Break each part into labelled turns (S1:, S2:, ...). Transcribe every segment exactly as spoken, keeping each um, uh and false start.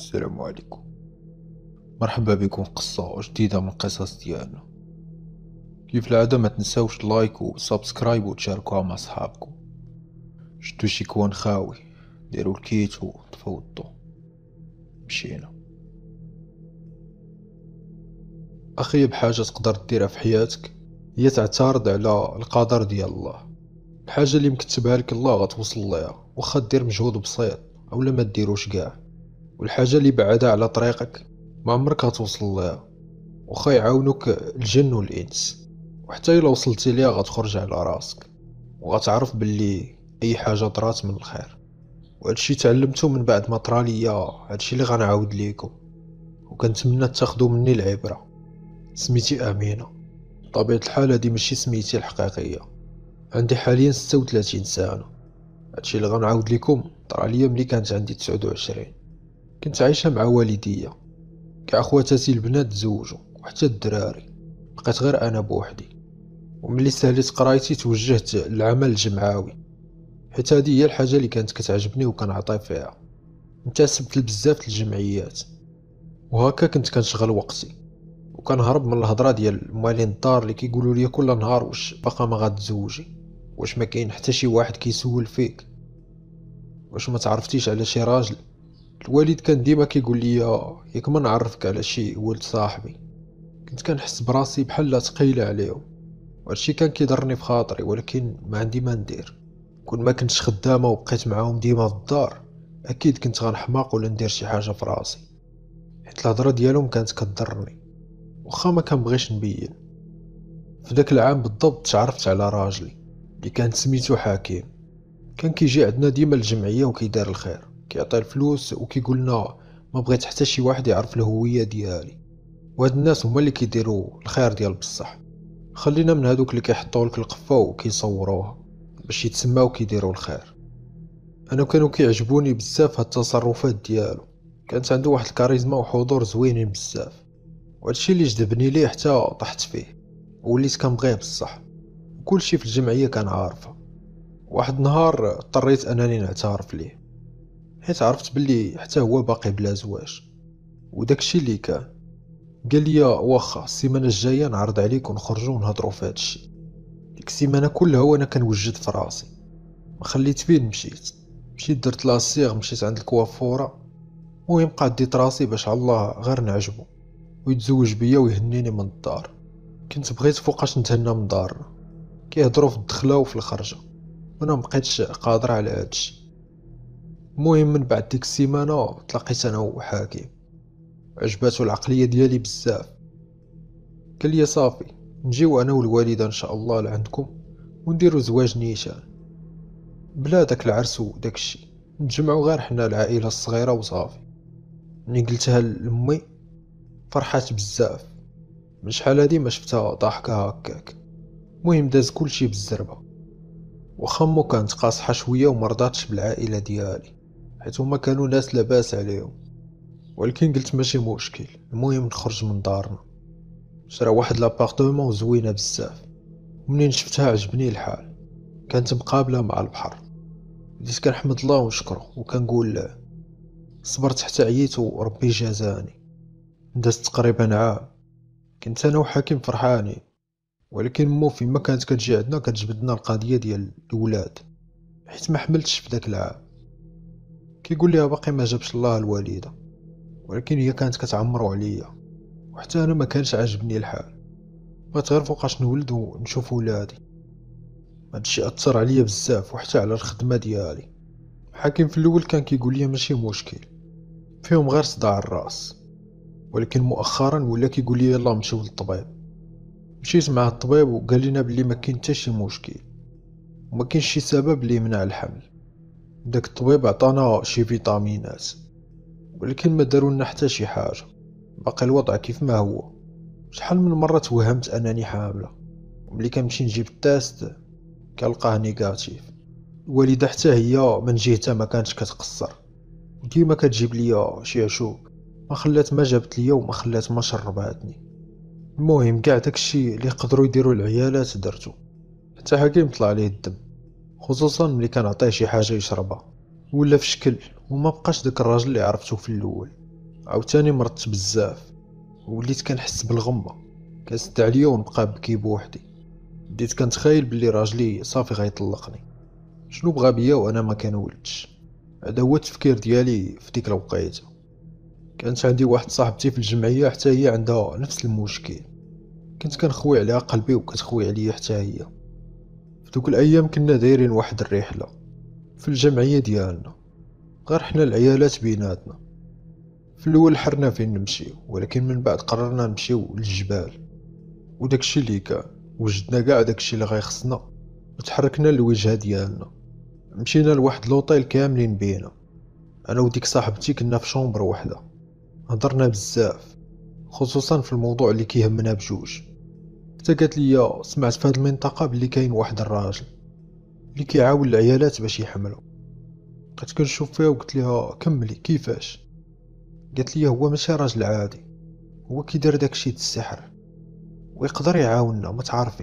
S1: السلام عليكم. مرحبا بكم في قصة جديدة من قصص ديالنا. كيف العادة ما تنساوش لايك وسبسكرايب وتشاركوها مع صحابكم. شدو شي كوان خاوي، ديروا الكيت وطفوا الضو. مشينا. اخيب حاجة تقدر ديرها في حياتك هي تعترض على القدر ديال الله. الحاجة اللي مكتبها لك الله غتوصل ليها، واخا دير مجهود بسيط اولا ما ديروش كاع. والحاجة اللي بعدها على طريقك ما عمرك غتوصل ليها، واخا يعاونوك الجن والانس. وحتى الا وصلتي ليها غتخرج على راسك، وغتعرف باللي اي حاجه طرات من الخير. وهادشي تعلمته من بعد ما طرا ليا هادشي اللي غنعاود ليكم، وكنتمنى تاخدو مني العبره. سميتي امينه. بطبيعه الحال هادي ماشي سميتي الحقيقيه. عندي حاليا ستة وثلاثين سنه. هادشي اللي غنعاود ليكم طرا ليا ملي كانت عندي تسعة وعشرين. كنت عايشه مع والديا، كاع خواتاتي البنات تزوجوا وحتى الدراري، بقيت غير انا بوحدي. وملي ساليت قرايتي توجهت للعمل الجمعوي، حيت هذه هي الحاجه اللي كانت كتعجبني وكنعطي فيها. انتسبت لبزاف الجمعيات، وهكا كنت كنشغل وقتي وكنهرب من الهضره ديال موالين الدار اللي كيقولوا لي كل نهار واش باقا ما غاتزوجي، واش ما كاين حتى شي واحد كيسول فيك، واش ما تعرفتيش على شي راجل. الوالد كان ديما كيقول لي ياك ما نعرفك على شي ولد صاحبي. كنت كنحس براسي بحال ثقيله عليهم، وهادشي كان كيضرني في خاطري، ولكن ما عندي ما ندير. كون ما كنتش خدامه وبقيت معاهم ديما في الدار، اكيد كنت غنحماق ولا ندير شي حاجه في راسي، حيت الهضره ديالهم كانت كضرني واخا ما كنبغيش نبين. في داك العام بالضبط تعرفت على راجلي اللي كان سميتو حكيم. كان كيجي عندنا ديما الجمعيه وكيدار الخير، كيعطي الفلوس وكيقول لنا ما بغيت حتى شي واحد يعرف الهويه ديالي. وهاد الناس هما اللي كيديروا الخير ديال بصح. خلينا من هادوك اللي كيحطوا لك القفه وكيصوروها باش يتسماو كيديروا الخير. انا كانوا كيعجبوني بزاف هاد التصرفات ديالو. كانت عنده واحد الكاريزما وحضور زوينين بزاف، وهادشي اللي جذبني ليه حتى طحت فيه وليت كنبغيه بصح. وكلشي في الجمعيه كان عارفه. واحد نهار اضطريت انني نعترف ليه، حيت عرفت باللي حتى هو باقي بلا زواج. وداكشي اللي كان قال لي واخا السيمانه الجايه نعرض عليك ونخرجوا ونهضروا في هادشي. ديك السيمانه كلها وانا كنوجد في راسي، ما خليت فين مشيت. مشيت درت لاصيغ، مشيت عند الكوافوره. المهم قاديت راسي باش على الله غير نعجبو ويتزوج بيا ويهنيني من الدار. كنت بغيت فوقاش نتهنى من دارنا، كيهضروا في الدخله وفي الخرجه، وانا مبقيتش قادر على هادشي. المهم من بعد ديك السيمانه تلاقيت انا وحكيم، عجباتو العقليه ديالي بزاف. قال لي صافي نجيو انا والوالده ان شاء الله لعندكم ونديروا زواج نيشان بلا داك العرس وداك الشيء، نتجمعوا غير حنا العائله الصغيره وصافي. ملي قلتها لامي فرحات بزاف، من شحال هادي ما شفتها ضاحكه هكاك. المهم داز كلشي بالزربه، واخا مو كانت قاصحه شويه ومرضاتش بالعائله ديالي حيت هما كانوا ناس لاباس عليهم، ولكن قلت ماشي مشكل، المهم نخرج من دارنا. شرا واحد لابارتمون زوينه بزاف، ومنين شفتها عجبني الحال. كانت مقابله مع البحر. بديت كنحمد الله ونشكره وكنقول صبرت حتى عييت وربي جازاني. دازت تقريبا عام. كنت انا وحكيم فرحانين، ولكن مو فيما كانت كتجي عندنا كتجبدنا القضيه ديال الولاد، حيت ما حملتش في داك العام. كيقول ليها باقي ما جابش الله الوالده، ولكن هي كانت كتعمرو عليا، وحتى انا ما كانش عاجبني الحال. بغيت غير فوقاش نولد ونشوف ولادي. هادشي اثر عليا بزاف وحتى على الخدمه ديالي. حكيم في الاول كان كيقول لي ماشي مشكل، فيهم غير صداع الراس، ولكن مؤخرا ولا كيقول لي يلاه نمشيو للطبيب. مشيت مع الطبيب وقال لنا بلي ما كاين حتى شي مشكل، وما كاينش شي سبب اللي يمنع الحمل. داك الطبيب عطانا شي فيتامينات، ولكن ما داروا لنا حتى شي حاجه، باقي الوضع كيف ما هو. شحال من مره توهمت انني حامله، وملي كنمشي نجيب التاست كنلقاه نيجاتيف. الوالده حتى هي من جهتها ما كانتش كتقصر، ديما كتجيب ليا شي عشوب، ما خلات ما جابت ليا وما خلات ما شرباتني. المهم كاع داكشي اللي يقدروا يديروا العيالات درتو، حتى حكيم طلع عليه الدم، خصوصا ملي كنعطيه شي حاجه يشربها ولا في شكل، وما بقاش داك الراجل اللي عرفتو في الاول. عاوتاني مرضت بزاف وليت كنحس بالغمه كتسد عليا ونبقى بكي بوحدي. بديت كنتخيل بلي راجلي صافي غيطلقني. شنو بغا بيا وانا ما كنولدش؟ هذا هو التفكير ديالي في ديك الوقيته. كانت عندي واحد صاحبتي في الجمعيه حتى هي عندها نفس المشكل. كنت كنخوي عليها قلبي وكتخوي عليا حتى هي. في دوك الايام كنا دايرين واحد الرحله في الجمعيه ديالنا، غير حنا العيالات بيناتنا. في الاول حرنا فين نمشيو، ولكن من بعد قررنا نمشيو للجبال. وداكشي اللي كان وجدنا كاع داكشي اللي غيخصنا وتحركنا للوجهه ديالنا. مشينا لواحد لوطيل كاملين بينا. انا وديك صاحبتي كنا في شومبر وحده. هضرنا بزاف خصوصا في الموضوع اللي كيهمنا بجوج. حتى قالت لي سمعت في هاد المنطقه بلي كاين واحد الراجل اللي كيعاون العيالات باش يحملوا. بقيت كنشوف فيها وقلت لها كملي كيفاش. قالت لي هو ماشي راجل عادي، هو كيدير داكشي د السحر ويقدر يعاوننا ما تعرفي.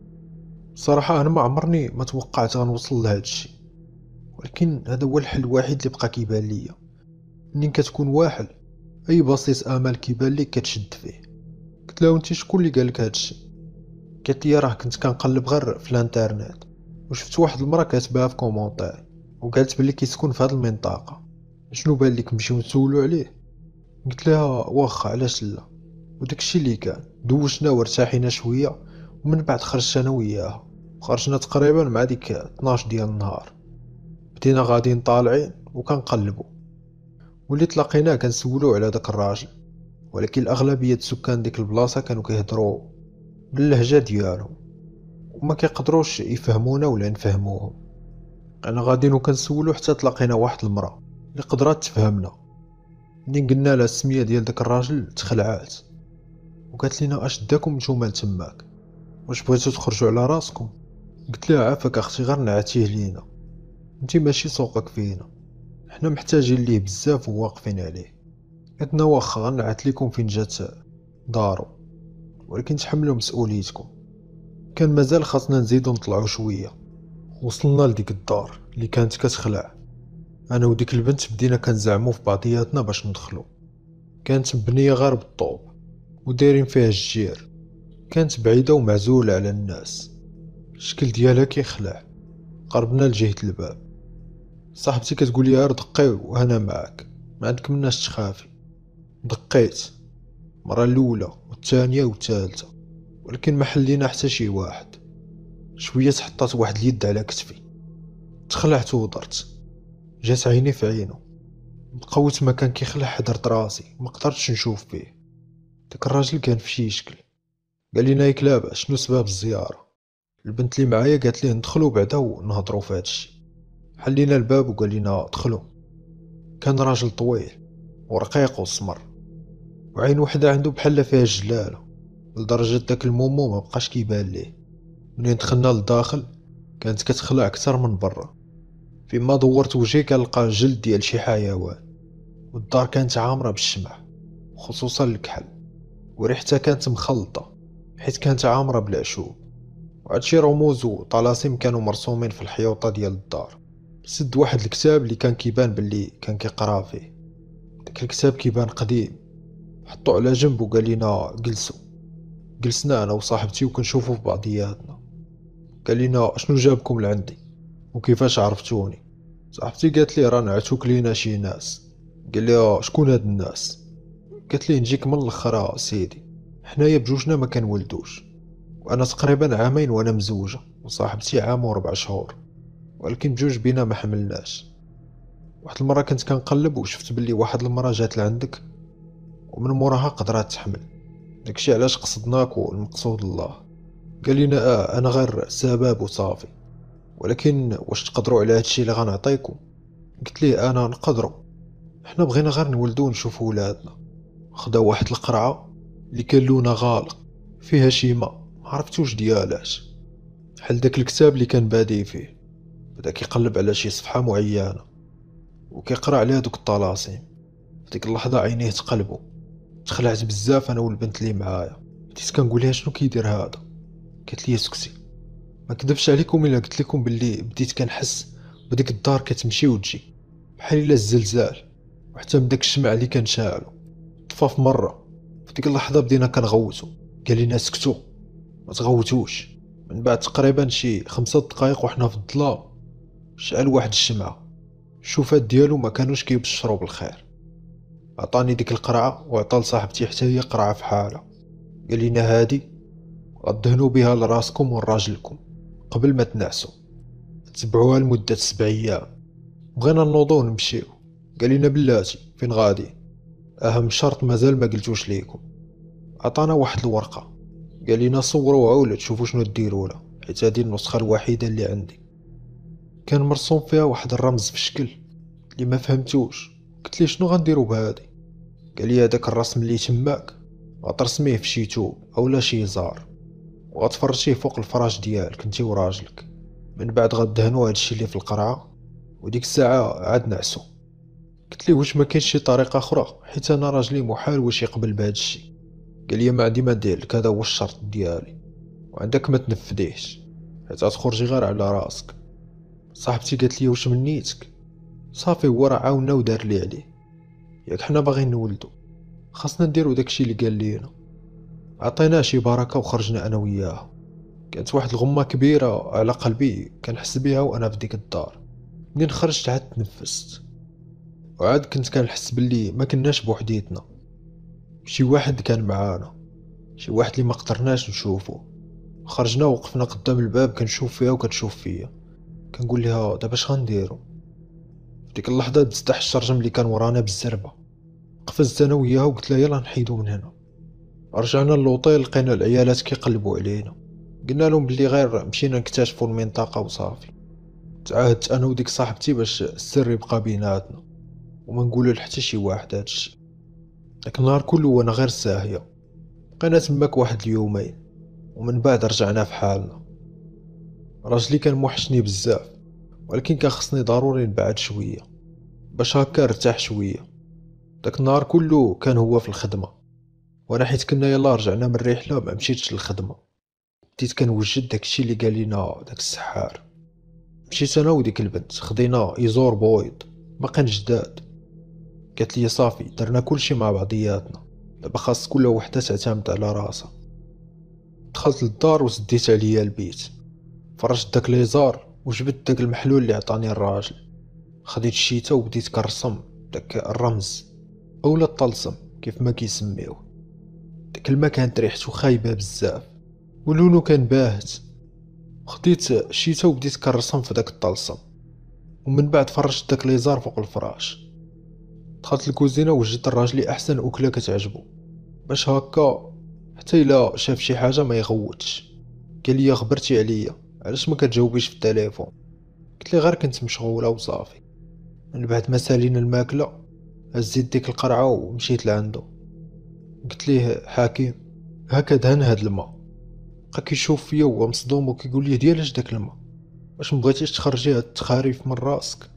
S1: صراحه انا ما عمرني ما توقعت غنوصل لهاد الشيء، ولكن هذا هو الحل الوحيد اللي بقى كيبان ليا. منين كتكون واحد اي بسيط امل كيبان ليك كتشد فيه. قلت لها انت شكون اللي قالك هاد الشيء؟ قالت لي راه كنت كنقلب غير في الانترنت وشفت واحد المراه كاتباها في كومونتير وقالت بلي كيسكن في هاد المنطقه. شنو بان لك نمشيو نسولو عليه؟ قلت لها واخا علاش لا. وداكشي اللي كان دوشنا وارتاحينا شويه، ومن بعد خرجت انا وياها. خرجنا تقريبا مع ديك اثناش ديال النهار. بدينا غاديين طالعين وكنقلبوا، واللي تلاقيناه كنسولو على داك الراجل، ولكن الاغلبيه سكان ديك البلاصه كانوا كيهضروا باللهجه ديالهم وما كيقدروش يفهمونا ولا نفهموهم. انا غاديين وكنسولو حتى تلاقينا واحد المراه اللي قدرات تفهمنا. منين قلنا لها السميه ديال داك الراجل تخلعات وقالت لنا اش داكم نتوما تماك، واش بغيتو تخرجوا على راسكم؟ قلت لها عافاك اختي غير نعتيه لينا، انت ماشي سوقك فينا، حنا محتاجين ليه بزاف وواقفين عليه. قلنا واخا غنعت لكم فين جات دارو، ولكن تحملوا مسؤوليتكم. كان مازال خاصنا نزيدو نطلعوا شويه. وصلنا لديك الدار اللي كانت كتخلع. انا وديك البنت بدينا كنزعمو في بعضياتنا باش ندخلو. كانت مبنيه غير بالطوب ودايرين فيها الجير. كانت بعيده ومعزوله على الناس، الشكل ديالها كيخلع. قربنا لجهه الباب. صاحبتي كتقول لي غير دقي وانا معاك، ما عندك مناش تخافي. دقيت المره الاولى والثانيه والثالثه، ولكن ما حلينا حتى شي واحد. شويه حطات واحد اليد على كتفي، تخلعت ودرت. جات عيني في عينه، بقوت ما كان كيخلع حضرت راسي ما قدرتش نشوف فيه. داك الراجل كان في شي شكل. قال لنا ياك لاباس شنو سبب الزياره؟ البنت اللي معايا قالت ليه ندخلوا بعدا ونهضروا في هادشي. حلينا الباب وقال لنا دخلوا. كان راجل طويل ورقيق وسمر، وعين وحده عنده بحال فيها الجلاله، لدرجه داك المومو ما بقاش كيبان ليه. منين دخلنا للداخل كانت كتخلع اكثر من برا. فيما دورت وجهي كنلقى جلد ديال شي حيوان، والدار كانت عامره بالشمع خصوصا الكحل، وريحتها كانت مخلطه حيت كانت عامره بالعشوب. وهادشي رموز وطلاسم كانوا مرسومين في الحيوطه ديال الدار. سد واحد الكتاب اللي كان كيبان باللي كان كيقرا فيه. داك الكتاب كيبان قديم. حطو على جنب وقال لنا جلسوا. جلسنا انا وصاحبتي وكنشوفوا في بعضياتنا. قال لنا شنو جابكم لعندي وكيفاش عرفتوني؟ صاحبتي قالت لي راه نعتوك لينا شي ناس. قال لي شكون هاد الناس؟ قالت لي نجيك من الاخر سيدي، حنايا بجوجنا ما كنولدوش، وانا تقريبا عامين وانا مزوجه، وصاحبتي عام وربع شهور، ولكن بجوج بينا ما حملناش. واحد المره كنت كنقلب وشفت بلي واحد المره جات لعندك ومن موراها قدرات تحمل. داكشي علاش قصدناك والمقصود الله. قال لنا اه انا غير سباب وصافي، ولكن واش تقدروا على هادشي اللي غنعطيكم؟ قلت ليه انا نقدروا، حنا بغينا غير نولدو ونشوفوا ولادنا. خدا واحد القرعه اللي كان لونها غالق فيها شي ما عرفتوش ديالاش، بحال داك الكتاب اللي كان بادي فيه. بدا كيقلب على شي صفحه معينه وكيقرا عليها دوك الطلاسم. في ديك اللحظه عينيه تقلبوا. تخلعت بزاف انا والبنت اللي معايا. بديت كنقول لها شنو كيدير هذا؟ قالت لي سكتي. ما كذبش عليكم الا قلت لكم باللي بديت كنحس بديك الدار كتمشي وتجي بحال الا الزلزال، وحتى من داك الشمع اللي كنشعلو طفى في مرة. في ديك اللحظة بدينا كنغوتو، قال لينا سكتوا ما تغوتوش. من بعد تقريبا شي خمسة دقائق وحنا في الظلام شعل واحد الشمعة. الشوفات ديالو ما كانوش كيبشروا بالخير. عطاني ديك القرعة وعطا لصاحبتي حتى هي قرعة في حالة. قال لينا هادي غدهنوا بها لراسكم وراجلكم قبل ما تنعسوا، تبعوها لمدة سبع ايام. بغينا نوضو ونمشيو. قال لينا بلاتي فين غادي؟ اهم شرط مازال ما قلتوش ليكم. عطانا واحد الورقة قال لينا صوروها ولا تشوفوا شنو ديروا لها، حيت هذه النسخة الوحيدة اللي عندي. كان مرسوم فيها واحد الرمز في شكل اللي ما فهمتوش. قلت ليه شنو غنديروا بهادي؟ قال لي هذاك الرسم اللي تماك غترسميه في شي توب اولا شي زار وغتفرشيه فوق الفراش ديالك انتي وراجلك. من بعد غدهنوا هادشي اللي في القرعة وديك الساعة عاد نعسو. قلت ليه واش ما كاينش شي طريقة اخرى حيت انا راجلي محال واش يقبل بهذا الشيء. قال لي ما عندي ما ندير لك، هذا هو الشرط ديالي وعندك ما تنفذيهش حيت غتخرجي غير على راسك. صاحبتي قالت لي واش من نيتك؟ صافي هو راه عاونا ودار لي عليه، ياك حنا باغيين نولدو خاصنا نديرو داكشي اللي قال لينا. عطيناه شي بركه وخرجنا انا وياه. كانت واحد الغمه كبيره على قلبي كنحس بها وانا في ديك الدار. منين خرجت عاد تنفست وعاد كنت كنحس باللي ما كناش بوحديتنا، شي واحد كان معانا، شي واحد اللي ما قدرناش نشوفه. خرجنا وقفنا قدام الباب كنشوف فيها وكتشوف فيا. كنقول لها دابا اش غنديرو؟ في ديك اللحظه دزت تحت الشرجم اللي كان ورانا بالزربه. قفزت انا وياها وقلت لها يلا نحيدو من هنا. رجعنا للوطيل لقينا العيالات كيقلبوا علينا. قلنا لهم بلي غير مشينا نكتشفوا المنطقه وصافي. تعاهدت انا وديك صاحبتي باش السر يبقى بيناتنا وما نقولوا لحتى شي واحد هادشي. داك النهار كله وانا غير ساهيه. بقينا تماك واحد اليومين ومن بعد رجعنا في حالنا. راجلي كان موحشني بزاف ولكن كان خصني ضروري نبعد شويه باش هكا ارتاح شويه. داك النهار كله كان هو في الخدمه وانا حيت كنا يلا رجعنا من الرحله ما مشيتش للخدمه. بديت كنوجد داكشي اللي قال لينا داك السحار. مشيت انا وديك البنت خدينا ايزور بويض باقي جداد. قالت لي صافي درنا كلشي مع بعضياتنا، دابا خاص كل وحده تعتمد على راسها. دخلت للدار وسديت عليا البيت، فرشت داك ليزار وجبت داك المحلول اللي عطاني الراجل. خديت الشيته وبديت كنرسم داك الرمز اولا الطلسم كيف ما كيسميوه. داك الماء كانت ريحته خايبه بزاف ولونو كان باهت. خديت الشيته وبديت كنرسم في داك الطلسم ومن بعد فرشت داك ليزار فوق الفراش. دخلت الكوزينه وجدت الراجل احسن اكله كتعجبو باش هكا حتى الا شاف شي حاجه ما يغوتش. قال لي خبرتي عليا علاش ما كتجاوبيش في التليفون؟ قلت لي غير كنت مشغوله وصافي. من بعد ما سالينا الماكله هزيت ديك القرعه ومشيت لعندو. قلت ليه حكيم هكا دهن هاد الماء. بقى كيشوف فيا وهو مصدوم وكيقول لي ديالاش داك الماء؟ واش مبغيتيش تخرجي هاد التخاريف من راسك؟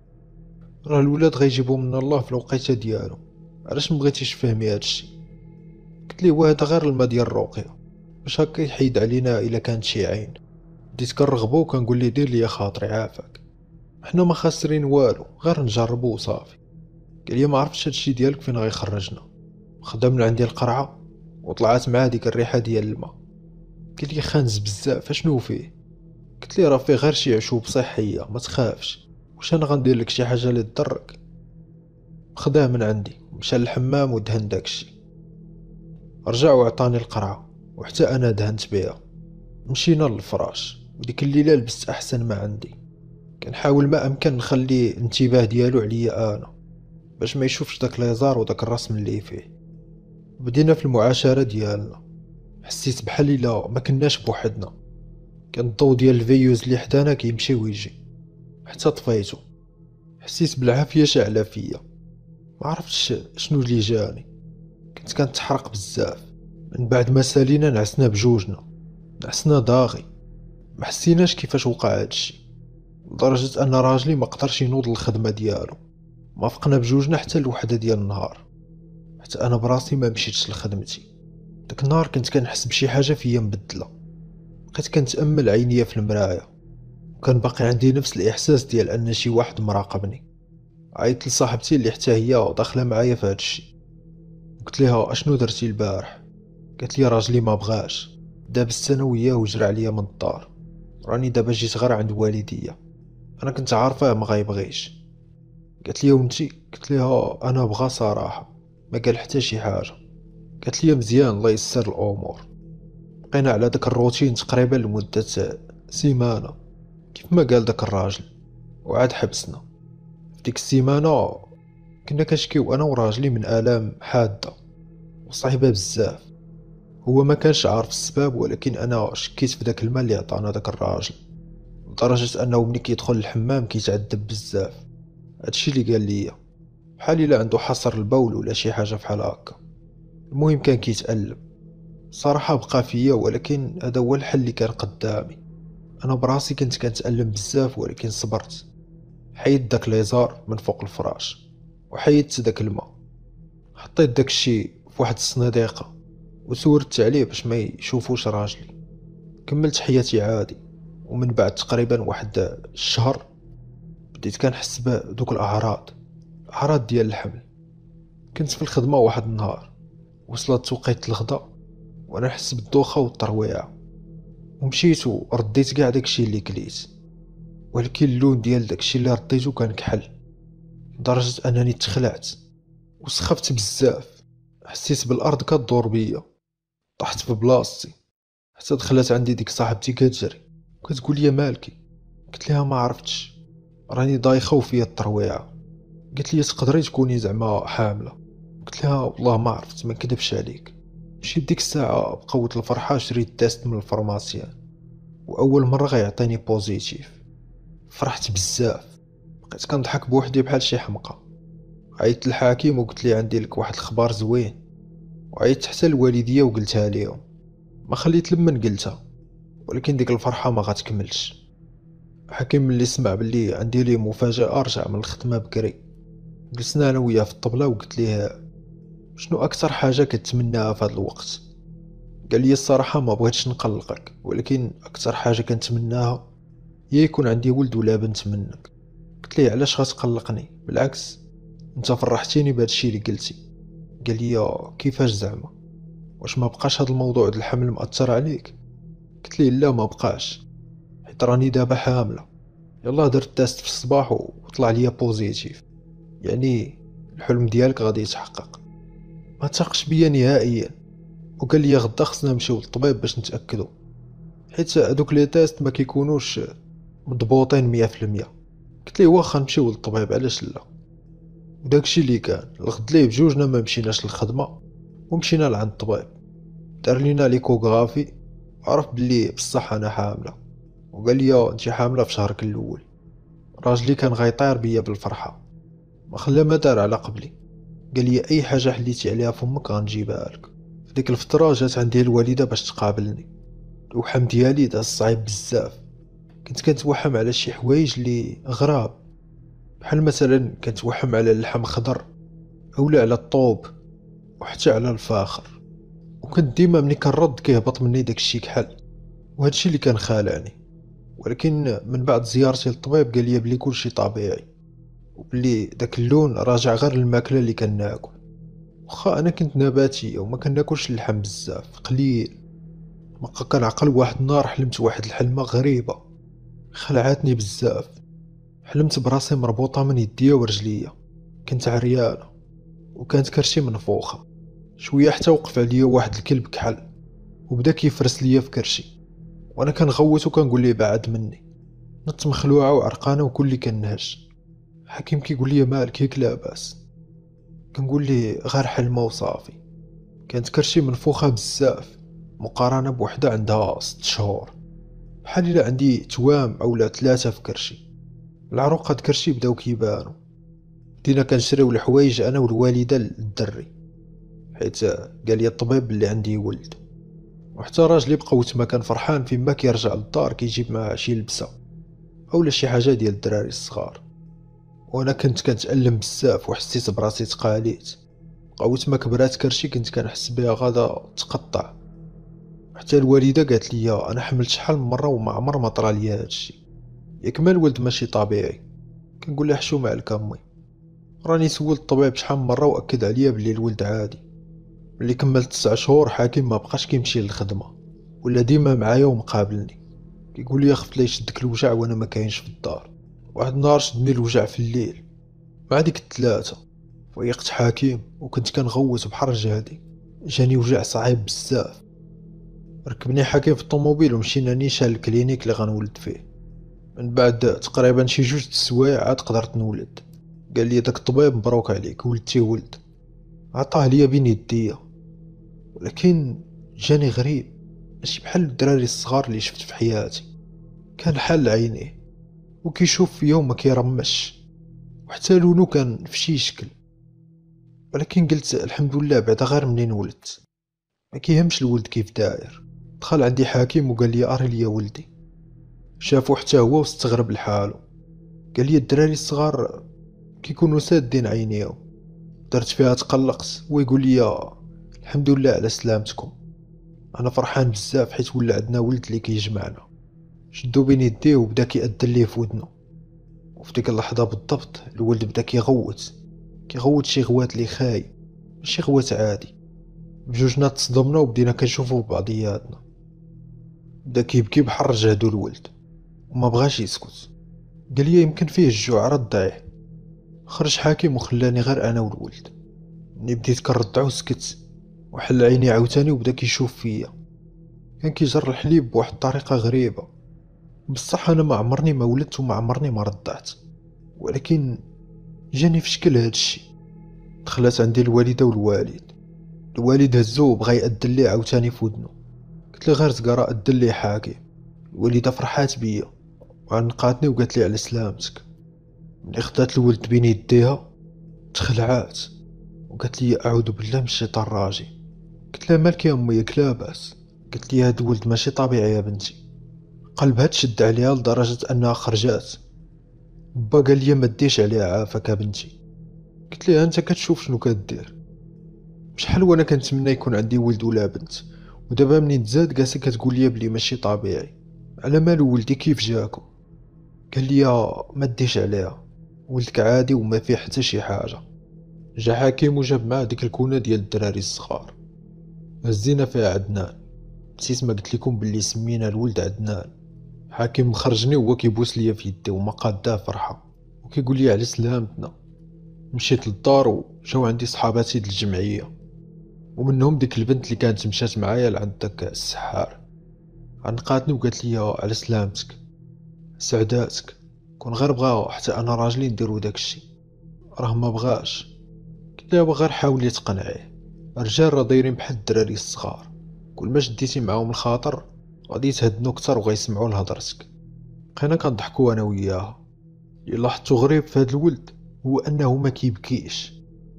S1: راه الولاد غيجيبو من الله في الوقيته ديالو، علاش مبغيتيش تفهمي هادشي؟ قلت ليه وهذا غير الماء ديال الرقيه باش هكا يحيد علينا الا كانت شي عين. بديت كنرغبو وكنقول ليه دير لي خاطري عافاك، حنا ما خاسرين والو غير نجربو وصافي. قال لي ما عرفتش هادشي ديالك فين غيخرجنا. خدا من عندي القرعه وطلعت مع ديك الريحه ديال الماء. قال لي خانز بزاف اشنو فيه؟ قلت لي راه فيه غير شي عشوب صحيه ما تخافش، واش انا غندير لك شي حاجه اللي تضرك؟ خداه من عندي ومشى للحمام ودهن داكشي. رجع وعطاني القرعه وحتى انا دهنت بها. مشينا للفراش وديك الليله لبست احسن ما عندي. كنحاول ما امكن نخلي الانتباه ديالو عليا انا باش ما يشوفش داك ليزار وداك الرسم اللي فيه. بدينا في المعاشره ديالنا. حسيت بحال الا ما كناش بوحدنا. كان الضو ديال الفيوز اللي حدانا كيمشي ويجي حتى طفيتو. حسيت بالعافيه شاعله فيا، ما عرفتش شنو اللي جاني. كنت كنتحرق بزاف. من بعد ما سالينا نعسنا بجوجنا، نعسنا داغي ما حسيناش كيفاش وقع هادشي، لدرجه ان راجلي ما قدرش ينوض للخدمه ديالو. ما فقنا بجوجنا حتى الوحده ديال النهار، حتى انا براسي ما مشيتش لخدمتي. داك النهار كنت كنحس بشي حاجه فيا مبدله. بقيت كنتامل عينيا في المرايه وكان باقي عندي نفس الاحساس ديال ان شي واحد مراقبني. عيطت لصاحبتي اللي حتى هي داخله معايا في هادشي. قلت ليها اشنو درتي البارح؟ قالت لي راجلي ما بغاش، دابست انا وياه وجرى عليا من الدار، راني دابا جيت غير عند والديا، انا كنت عارفاه ما غيبغيش. قالت لي وانتي؟ قلت ليها انا بغا صراحه، ما قال حتى شي حاجه. قالت لي مزيان الله يسر الامور. بقينا على داك الروتين تقريبا لمده سيمانه كيف ما قال داك الراجل، وعاد حبسنا. في ديك السيمانه كنا كنشكيو انا وراجلي من الام حاده وصعيبه بزاف. هو ما كانش عارف السبب، ولكن انا شكيت في داك المال اللي عطانا داك الراجل، لدرجه انه ملي كيدخل الحمام كيتعذب بزاف. هادشي اللي قال لي، بحال الا عنده حصر البول ولا شي حاجه بحال هكا. المهم كان كيتألم صراحه، بقى فيا، ولكن هذا هو الحل اللي كان قدامي. انا براسي كنت كنتألم بزاف ولكن صبرت. حيدت داك ليزار من فوق الفراش وحيدت داك الماء، حطيت داك الشي في واحد الصناديقه وسورت عليه باش ما يشوفوش راجلي. كملت حياتي عادي. ومن بعد تقريبا واحد الشهر بديت كنحس بدوك الاعراض، اعراض ديال الحمل. كنت في الخدمه واحد النهار، وصلت توقيت الغدا وانا نحس بالدوخه والترويعه، ومشيت ورديت كاع داكشي اللي كليت، ولكن اللون ديال داكشي اللي رديتو كان كحل، لدرجه انني تخلعت وسخفت بزاف. حسيت بالارض كدور بيا، طحت في بلاصتي. حتى دخلت عندي ديك صاحبتي كتجري وكتقول لي مالكي؟ قلت لها ما عرفتش، راني ضايخه وفيا الترويعه. قلت لي تقدري تكوني زعما حامله؟ قلت لها والله ما عرفت، ما نكذبش عليك. مشيت ديك الساعه بقوه الفرحه شريت تيست من الفارماسيان، واول مره غيعطيني بوزيتيف. فرحت بزاف، بقيت كنضحك بوحدي بحال شي حمقى. عيطت للحاكم وقلت لي عندي لك واحد الخبار زوين، وعيطت حتى لوالديا وقلتها ليهم. ما خليت لمن قلتها، ولكن ديك الفرحه ما غتكملش. الحكيم ملي سمع بلي عندي ليه مفاجاه رجع من الخدمه بكري. جلسنا انا وياه في الطبله وقلت ليه شنو اكثر حاجه كتمناها في هذا الوقت. قال لي الصراحه ما بغيتش نقلقك، ولكن اكثر حاجه كنتمناها هي يكون عندي ولد ولا بنت منك. قلت ليه علاش غتقلقني؟ بالعكس انت فرحتيني بهذا الشيء اللي قلتي. قال لي كيفاش زعما؟ واش ما بقاش هذا الموضوع ديال الحمل مأثر عليك؟ قلت ليه لا ما بقاش، حيت راني دابا حامله. يلا درت تيست في الصباح وطلع ليا بوزيتيف، يعني الحلم ديالك غادي يتحقق. ما تاقش بيا نهائيا، وقال لي غدا خصنا نمشيو للطبيب باش نتاكدوا، حيت هذوك لي تيست ما كيكونوش مضبوطين مية في المية. قلت ليه واخا نمشيو للطبيب علاش لا. وداكشي اللي كان الغد ليه بجوجنا ما مشيناش للخدمه ومشينا لعند الطبيب. دار لينا ليكوغرافي، عرف بلي بصح انا حامله، وقال لي انت حامله في شهرك الاول. راجلي كان غيطير بيا بالفرحه، ما خلى ما دار على قبلي. قال لي اي حاجه حليتي عليها فمك غنجيبها لك. في ديك الفتره جات عندي الوالده باش تقابلني. الوحم ديالي داز صعيب بزاف. كنت كنتوحم على شي حوايج اللي غراب، بحال مثلا كنتوحم على اللحم خضر اولا على الطوب وحتى على الفاخر. وكنت ديما ملي كنرد كيهبط مني داكشي كحل، وهادشي اللي كان خالعني. ولكن من بعد زيارتي للطبيب قال لي بلي كلشي طبيعي، وبلي داك اللون راجع غير الماكله اللي كناكل. واخا انا كنت نباتي وما كناكلش اللحم بزاف قليل. ما كنعقل واحد النهار حلمت واحد الحلمه غريبه خلعتني بزاف. حلمت براسي مربوطه من يديا ورجليا، كنت عريانه وكانت كرشي منفوخه. شويه حتى وقف عليا واحد الكلب كحل وبدا كيفرس ليا في كرشي، وانا كنغوت وكنقول ليه بعد مني. نط مخلوعه وعرقانه وكلي كنهش. حكيم كيقول لي مالك ياك لاباس؟ كنقول ليه غير حلمه وصافي. كانت كرشي منفوخه بزاف مقارنه بوحده عندها ست شهور، بحال الا عندي توام اولا ثلاثه في كرشي. العروق كرشي بداو كيبانو. بدينا كنشريو الحوايج انا والوالده للدري، حيت قال لي الطبيب اللي عندي ولد. وحتى راجلي بقى تما كان فرحان فيما كيرجع للدار كيجيب معاه شي لبسه اولا شي حاجه ديال الدراري الصغار. وانا كنت كنتألم بزاف وحسيت براسي تقاليت. بقاوت ما كبرات كرشي كنت كنحس بها غادا تقطع. حتى الوالده قالت لي انا حملت شحال من مره وما عمر ما طرا ليا هادشي، ياك ما الولد ماشي طبيعي. كنقول لها حشومه عليك امي، راني سولت الطبيب شحال من مره واكد عليا بلي الولد عادي. ملي كملت تسع شهور حاكم ما بقاش كيمشي للخدمه، ولا ديما معايا ومقابلني، كيقول لي خفت لا يشدك الوجع وانا ما كاينش في الدار. واحد النهار شدني الوجع في الليل مع ديك الثلاثه، فيقت حكيم وكنت كنغوت بحر جهدي، جاني وجع صعيب بزاف. ركبني حكيم في الطوموبيل ومشينا نيشان الكلينيك اللي غنولد فيه. من بعد تقريبا شي جوج د السوايع عاد قدرت نولد. قال لي داك الطبيب مبروك عليك ولدتي ولد، عطاه ليا بين يديا. ولكن جاني غريب، ماشي بحال الدراري الصغار اللي شفت في حياتي. كان حال عينيه وكيشوف فيا وما كيرمش، وحتى لونو كان في شي شكل. ولكن قلت الحمد لله بعدا غير منين ولدت، ما كيهمش الولد كيف داير. دخل عندي حكيم وقال لي اري ليا ولدي. شافو حتى هو واستغرب لحالو. قال لي الدراري الصغار كيكونوا سادين عينيهم. درت فيها تقلقت ويقول لي الحمد لله على سلامتكم. انا فرحان بزاف حيت ولا عندنا ولد اللي كيجمعنا. شدو بين يديه وبدا كيأذن ليه في ودنو، وفي ديك اللحظه بالضبط الولد بدا كيغوت كيغوت شي غوات اللي خايب، ماشي غوات عادي. بجوجنا تصدمنا وبدينا كنشوفو بعضياتنا. بدا كيبكي بحال رجهدو الولد وما بغاش يسكت. قال لي يمكن فيه الجوع راه ضعيه. خرج حاكم وخلاني غير انا والولد. ملي بديت كنرضعو سكت وحل عيني عاوتاني وبدا كيشوف فيا. كان كيجر الحليب بواحد الطريقه غريبه. بصح انا ما عمرني ما ولدت وما عمرني ما رضعت، ولكن جاني في شكل هاد الشي. دخلت عندي الوالده والوالد. الوالد هزو وبغا يأذن ليه عاوتاني في ودنو. قلت لي غير زقرا أذن ليه حاكم. الوالده فرحات بيا وعنقاتني وقالت لي على سلامتك. ملي خدات الولد بين يديها تخلعات وقالت لي اعوذ بالله من الشيطان الراجيم. قلت لها مالك يا امي ياك لاباس؟ قالت لي هاد الولد ماشي طبيعي يا بنتي. قلبها تشد عليها لدرجه انها خرجات. با قال لي ما ديش عليها عافاك يا بنتي. قلت لها انت كتشوف شنو كدير؟ شحال وانا كنتمنى يكون عندي ولد ولا بنت، ودابا منين تزاد جالسه كتقول لي بلي ماشي طبيعي. على مالو ولدي كيف جاكم؟ قال لي ما ديش عليها، ولدك عادي وما فيه حتى شي حاجه. جا حكيم وجاب معاه ديك الكونه ديال الدراري الصغار. هزينا فيها عدنان. نسيت ما قلت لكم باللي سمينا الولد عدنان. حكيم خرجني وهو كيبوس ليا في يدي وما قاداه فرحه وكيقول لي على سلامتنا. مشيت للدار وجاو عندي صحاباتي ديال الجمعيه، ومنهم ديك البنت اللي كانت مشات معايا لعند داك السحار. عنقاتني وقالت لي على سلامتك سعداتك. كون غير بغا حتى انا راجلي نديرو داكشي، راه ما بغاش. قلت لها غير حاولي تقنعيه، الرجال راه دايرين بحال الدراري الصغار، كل ما شديتي معاهم الخاطر غادي يتهدنوا كتر وغيسمعوا لهضرتك. بقينا كنضحكوا انا وياها. اللي لاحظتو غريب في هذا الولد هو انه ما كيبكيش،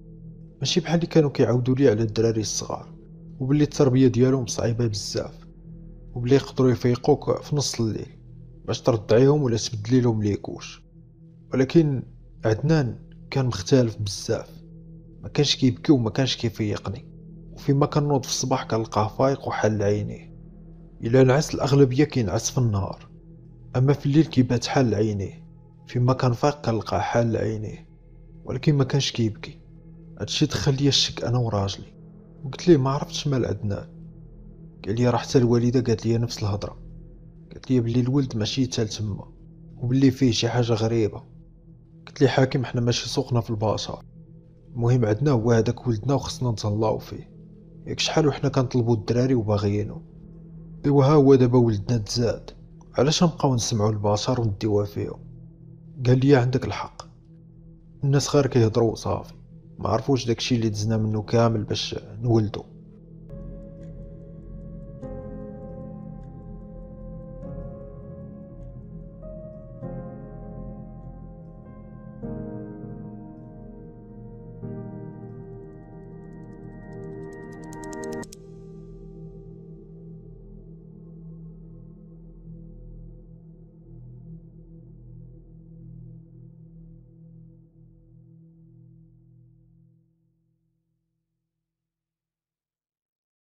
S1: ماشي بحال اللي كانوا كيعاودوا لي على الدراري الصغار، وباللي التربيه ديالهم صعيبه بزاف، وبلي يقدروا يفيقوك في نص الليل باش ترضعيهم ولا تبدلي لهم ليكوش. ولكن عدنان كان مختلف بزاف، ما كانش كيبكي وما كانش كيفيقني، وفيما كنوض في الصباح كنلقاه فايق وحل عينيه. الا نعس الاغلبيه كينعس في النهار، اما في الليل كيبات حال عينيه. فيما كان فايق كنلقاه حال عينيه ولكن ما كانش كيبكي. هادشي دخل ليا الشك انا وراجلي، وقلت ليه ما عرفتش مال عدنان. قال لي راه حتى الوالده قالت لي نفس الهضره، قالت لي بلي الولد ماشي تال تما وبلي فيه شي حاجه غريبه. قلت لي حاكم حنا ماشي سوقنا في البشر، المهم عندنا هو هذاك ولدنا وخصنا نتهلاو فيه. ياك شحال وحنا كنطلبوا الدراري وباغيينو. ايوا ها هو دابا ولدنا تزاد، علاش نبقاو نسمعوا البشر ونديوها فيهم؟ قال لي عندك الحق، الناس غير كيهضروا صافي، ما عرفوش داكشي اللي دزنا منه كامل باش نولدو.